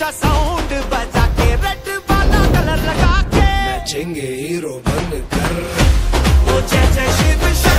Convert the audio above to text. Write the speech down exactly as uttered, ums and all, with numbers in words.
ऊंचा साउंड बजा के रेड वाला कलर लगा के नाचेंगे हीरो बनकर वो जय जय शिव